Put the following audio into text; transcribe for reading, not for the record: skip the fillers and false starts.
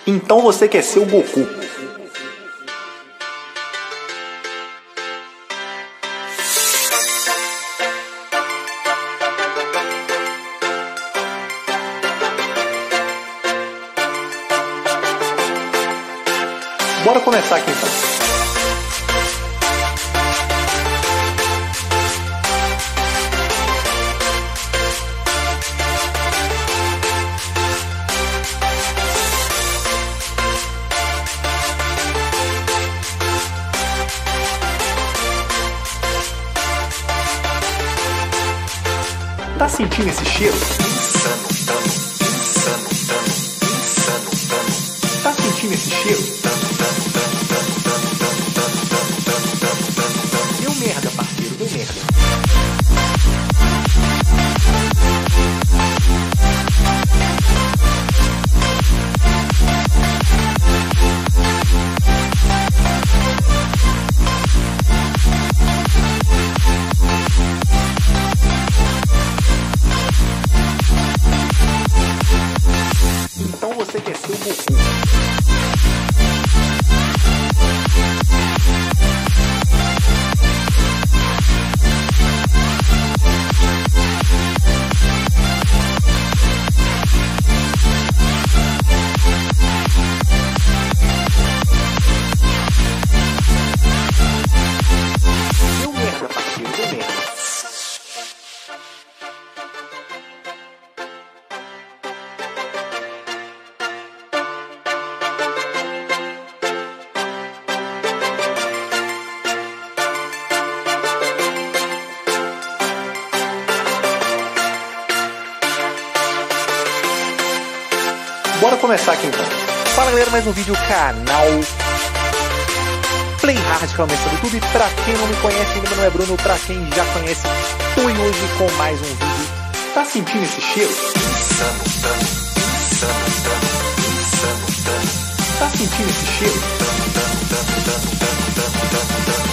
Então você quer ser o Goku. Bora começar aqui então. Tá sentindo esse cheiro? Insano, tano, insano, tano, insano, tano. Tá sentindo esse cheiro? Deu merda, parceiro, deu merda. Então você quer ser o Goku. Deu merda, parceiro, deu merda. Bora começar aqui então. Fala galera, mais um vídeo do canal Play Hard, realmente do YouTube. Pra quem não me conhece ainda, meu nome é Bruno. Pra quem já conhece, tô hoje com mais um vídeo. Tá sentindo esse cheiro? Insano, tano, insano, tano, insano, tano. Tá sentindo esse cheiro? Tano, tano, tano, tano, tano, tano, tano, tano.